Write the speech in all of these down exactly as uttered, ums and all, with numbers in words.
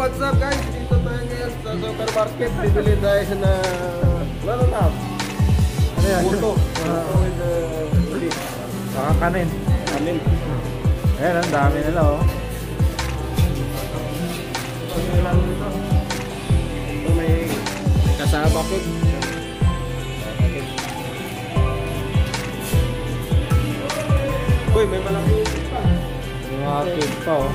what's up guys? Dito tayo ngayon sa supermarket. Bibili tayo na... Ano na? Ano yan? Puto. Puto with the... Saka kanin. Kanin. Ayan, ang dami nila oh. Ito may kasama ko. Uy, may malaki pa. May mga cake pa oh.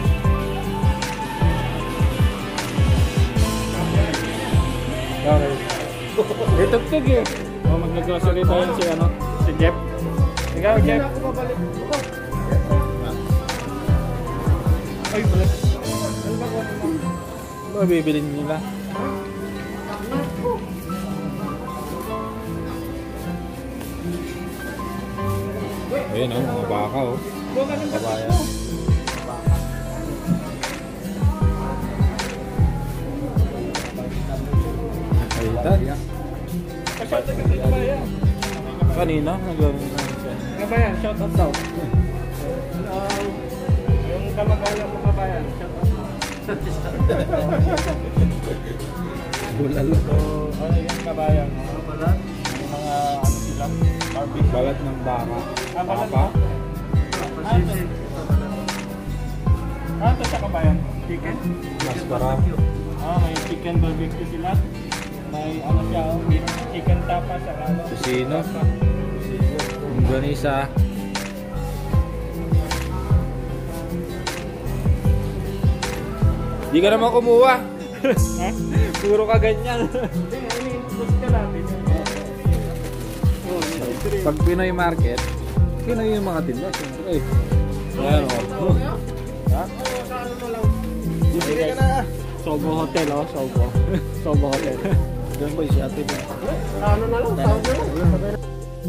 Okay. Ito pig eh. Oh, mag-grocery tayo si ano, si Jeff. Ikaw, Jeff. Ay, balik. Ano ba ko? Ano ba bibilin nila? Ayun oh, mga baka oh. Kabayan. Nakaitan. Kanina, nagawin na siya. Kabayan, shout out daw. Yung kamag-anak ko kabayan, shout out daw. Bulalo. So, ano yung kabayan? Mga balat? Yung mga ano sila? Barbecue. Balat ng baka. Ah, balat pa? Ah, ito. Ah, ito sa kabayan? Chicken? Maskara. Ah, may chicken barbecue sila. May ano siya, chicken tapas sa ano. Susino. Indonesia. Di ka naman kumuha. Ha? Puro ka ganyan. Pag Pinoy market, Pinoy yung mga tinda. Eh. Ayan o. Ha? Bibili ka na. Sogo Hotel oh, Sogo. Sogo Hotel. Diyan boy, si ate ba? Ano na lang, tawag na lang.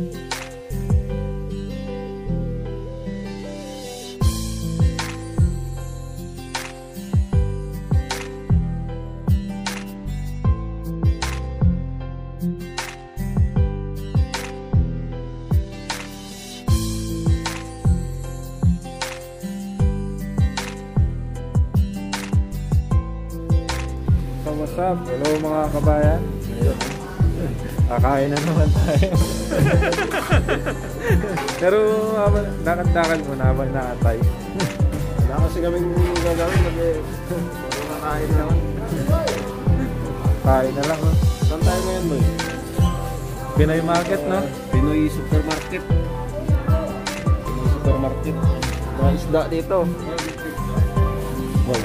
What's up? Hello mga kabayan. Kakain na naman tayo. Pero dakan-dakan muna habang nakatay. Wala kasi kaming gagawin kasi puro nakain naman. Kain na lang oh. Saan tayo ngayon boy? Pinoy market no? Pinoy supermarket. Pinoy supermarket. Mga isda dito. Boy.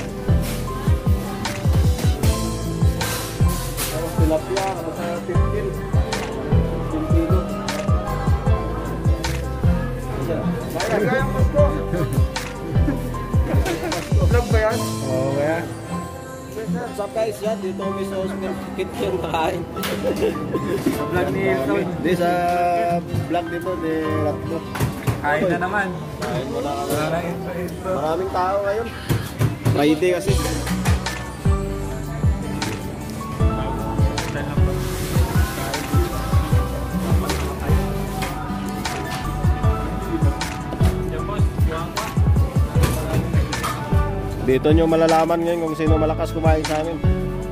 Tilapia, ano sa fifteen? fifteen kilo. Kaya kaya Pasko. Vlog ba yan? Oo kaya. What's up guys? Yan, dito may sa supermarket yung nakain. Sa vlog ni Hilton. Hindi sa vlog dito, ni Ratbo. Kain na naman. Kain mo na kami. Wala na intro. Maraming tao ngayon. Friday kasi. Dito nyo malalaman ngayon kung sino malakas kumain sa amin.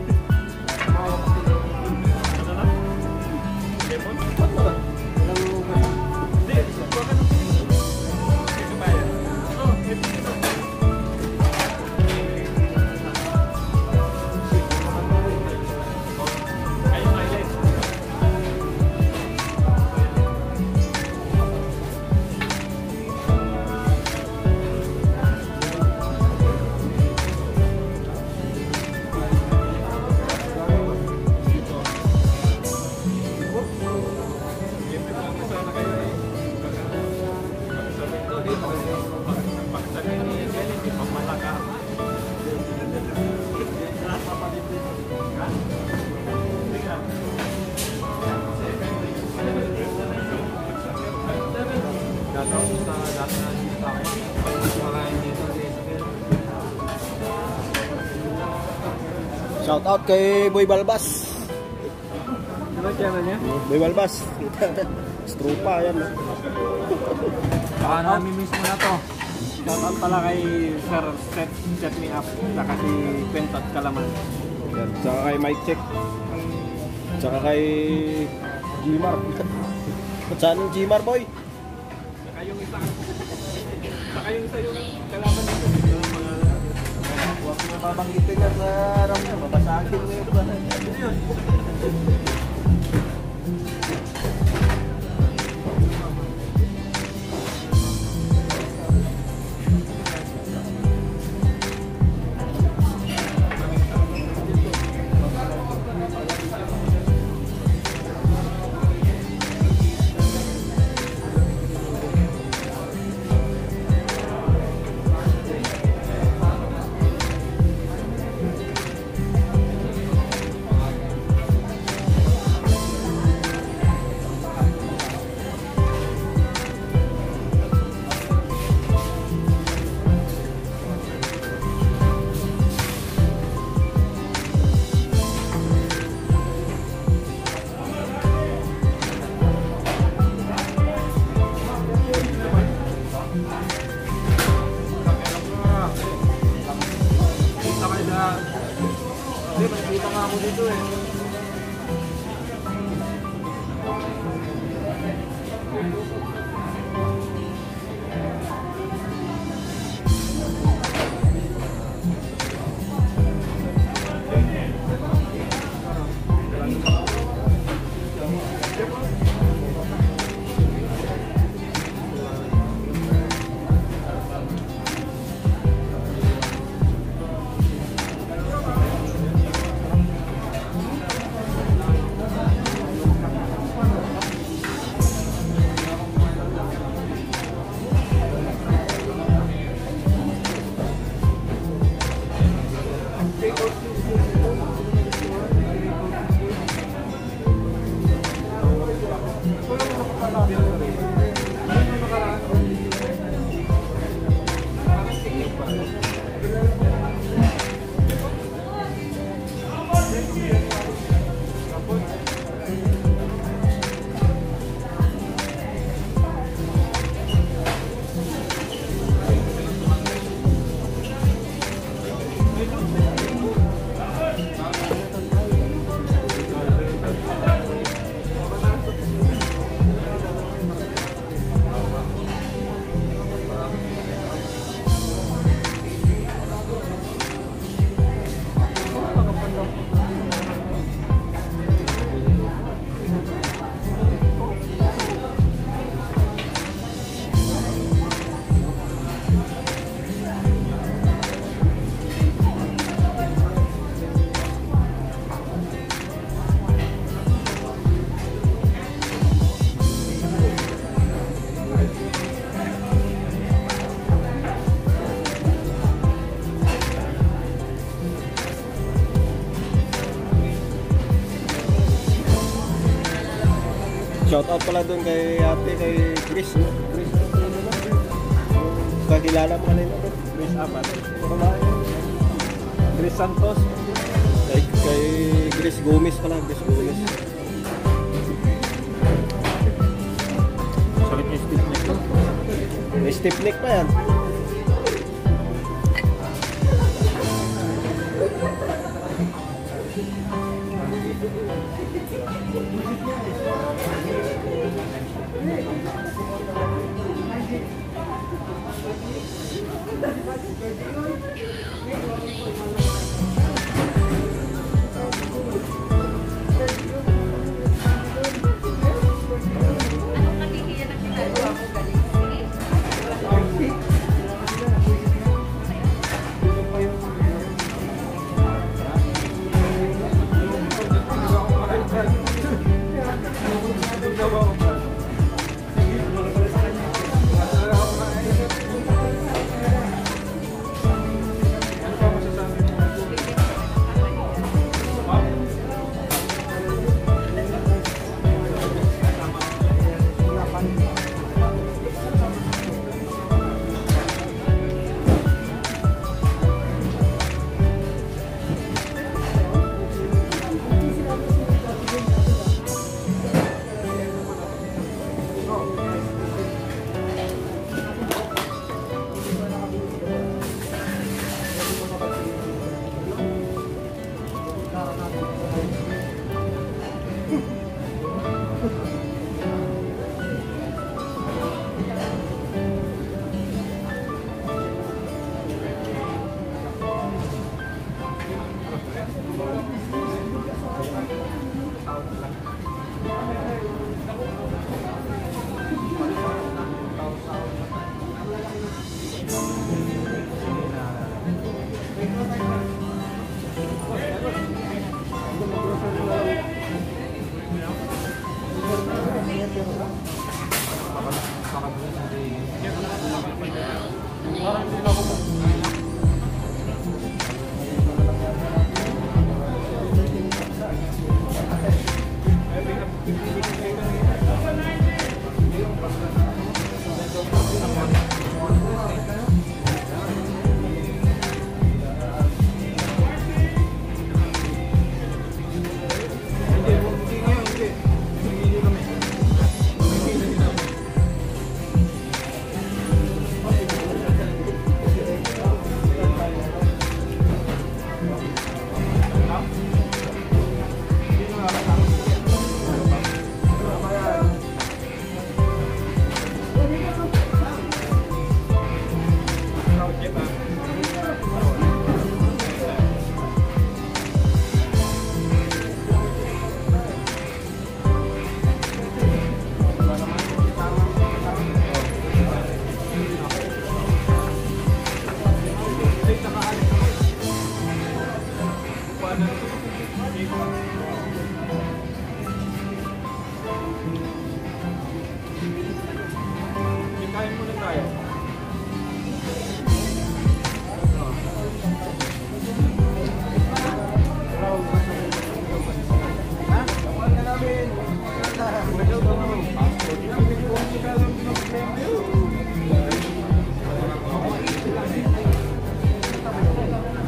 Shout out kay Boy Balbas. Ano channel niya? Boy Balbas. Strupa yan. Baka nami-miss mo na to. Shoutout pala kay Sir Set, Set Me Up, saka si Pentot Kalaman. Yan. Tsaka kay Mike Check. Tsaka kay Gmar. Saan yung Gmar, boy? Saka yung isa. Saka yung isa yung kalaban nito. Huwag mo mabanggitin ka sa aram niya, mabasagin mo yung ba? Ano yun? Hindi, makikita nga ako dito eh. Shout out pala doon kay ate, kay Chris, no? Chris, kakilala mo kanina doon? Chris Apat. Chris Santos. Kay, kay Chris Gomez pala, Chris Gomez. Sakit yung stiff neck ko. May stiff neck pa yan.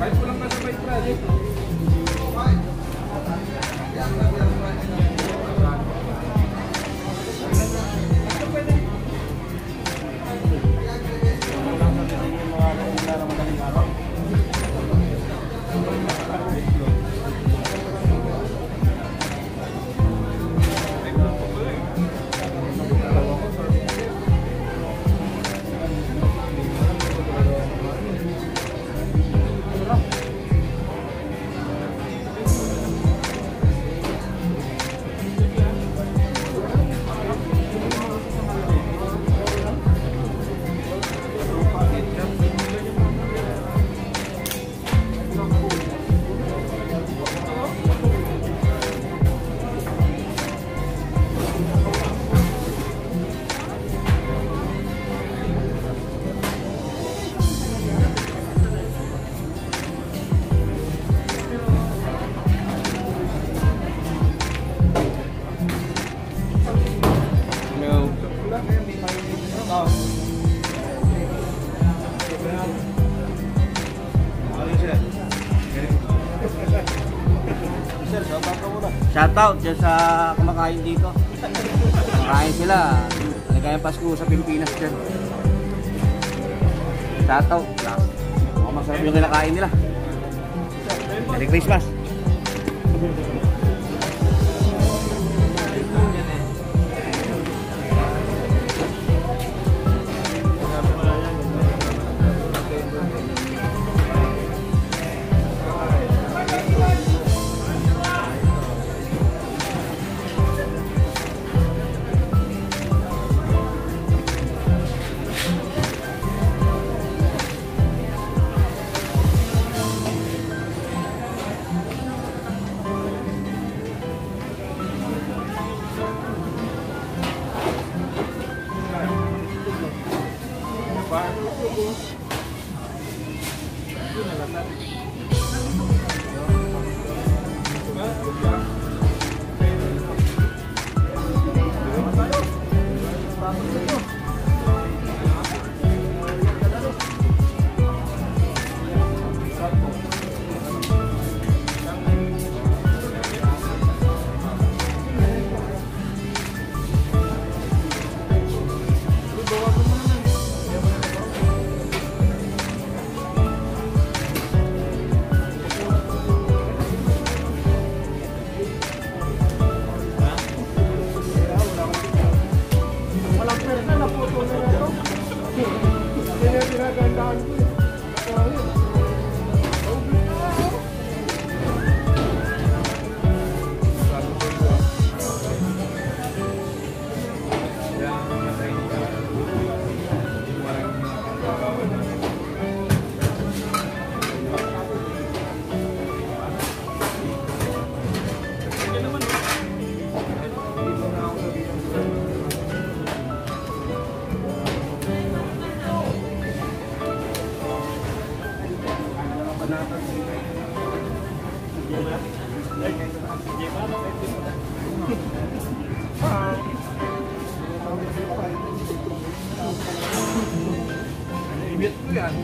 Kahit walang kasabay project. Shoutout dyan sa kumakain dito. Kumakain sila. Maligayang Pasko sa Pilipinas dyan. Shoutout. Mukhang masarap yung kinakain nila. Merry Christmas. Ibit ko yan.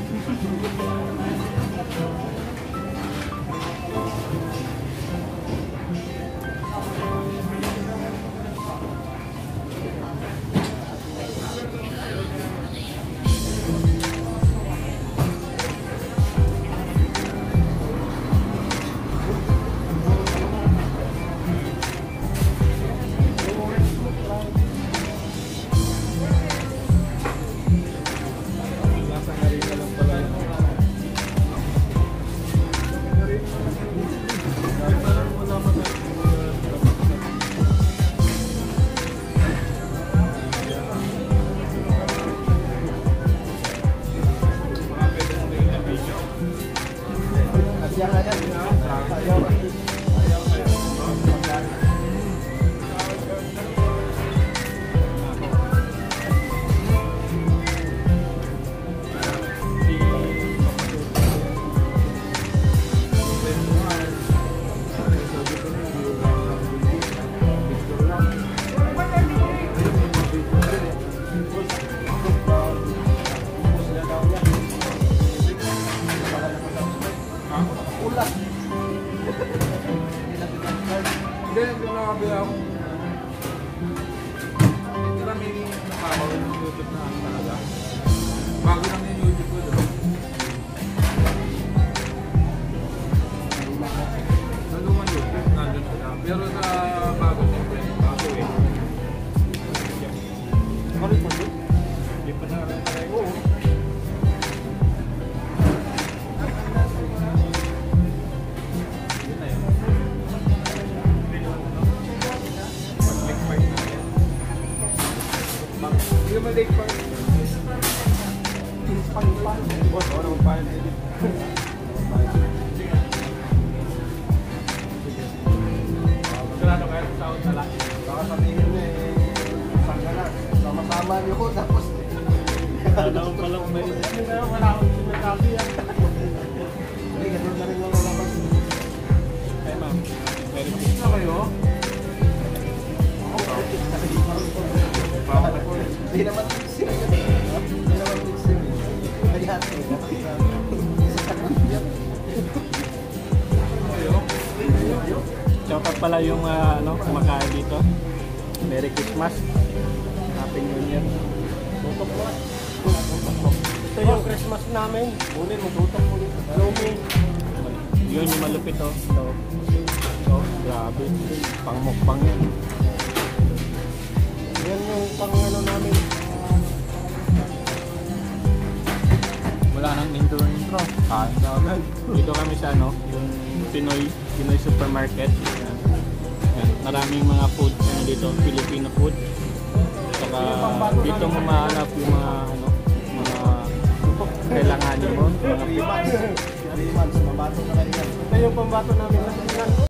grabe ako. Hindi kami nakakaw ng YouTube na ano talaga. Bago lang yung YouTube ko, diba? Sa lumang YouTube, nandun sila. Pero sa bago siyempre, bago eh. Ano ito? Hindi pa na rin tayo. Oo. Yun na yun. Pag-lake park na yan. Hindi naman lake park. Pang-pang. Boss, ako naman pa yun. Sigurado kayo sa sound na lang. Baka sabihin na eh, saan ka na? Sama-sama niyo ko, tapos Ano pala kung may hindi na wala akong sinasabi yan. hindi, ganun na rin lang lalabas. Ay ma'am, very good na kayo. Hindi naman fixing. Hindi naman fixing. Kaya ate, Shoutout pala yung ah, ano, kumakain dito. Merry Christmas. Happy New Year. tutok mo. Ito yung Christmas namin. Kunin mo, tutok mo dito. Lumi. Yun yung malupit oh. Ito. Ito. Grabe. Pang mukbang yan. Yan yung pang ano namin. Wala nang intro intro. Kain na agad. Dito kami sa ano, yung Pinoy, Pinoy supermarket. Yan. Yan. Maraming mga food ano dito, Filipino food. Saka dito mo mahanap yung mga ano, mga kailanganin mo, mga three months. three months, mabato ka na rin yan. Ito yung pambato namin na